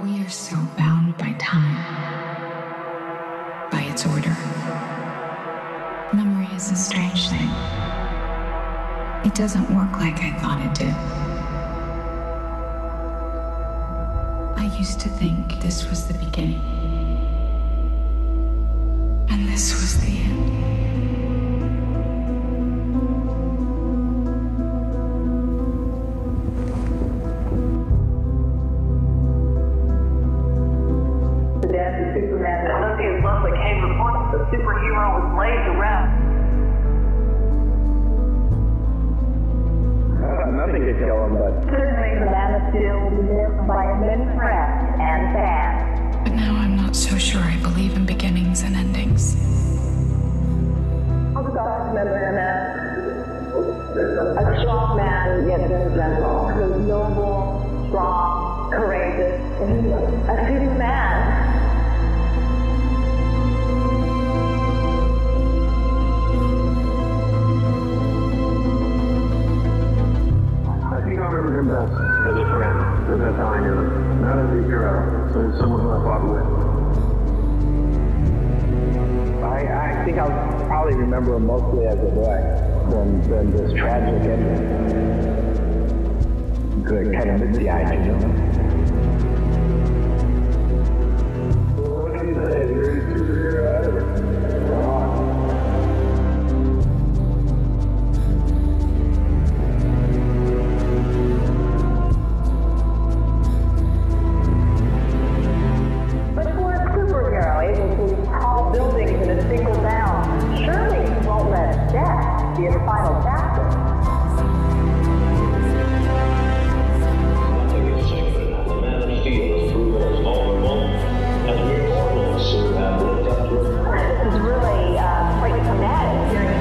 We are so bound by time, by its order. Memory is a strange thing. It doesn't work like I thought it did. I used to think this was the beginning, and this was the end. The superhero was laid to rest. Nothing could kill him, but... Certainly the Man of Steel will be missed by immense press and fans. But now I'm not so sure I believe in beginnings and endings. I'll just remember him as a strong man, yet very gentle. He was noble, strong, courageous, a shooting man. Him best as a friend, because that's how I knew him. Not as a hero, so as someone who I fought with. I think I'll probably remember him mostly as a boy than this tragic ending. Good, kind of misty-eyed, you know. What do you say? The greatest superhero ever. Be the final chapter. Nothing is sacred. The Man of Steel is proven as vulnerable, and we mortals who have lived up to it. This is really quite traumatic hearing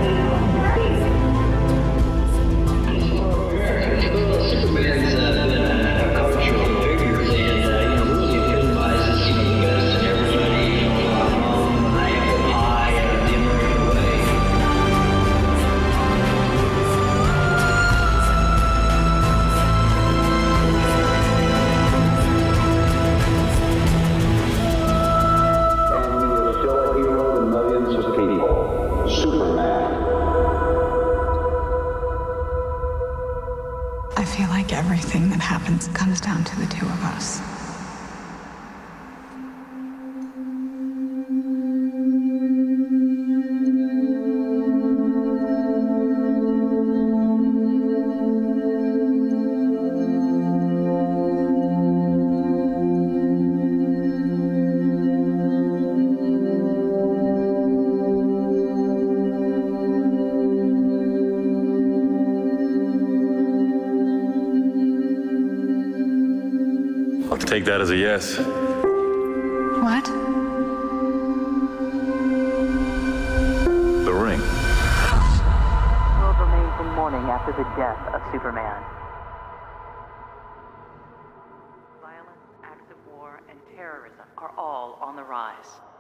Superman's been a cultural figure, and really epitomizes the best in everybody, I am high and the American way. I feel like everything that happens comes down to the two of us. I'll take that as a yes. What? The ring. The world remains in mourning after the death of Superman. Violence, acts of war, and terrorism are all on the rise.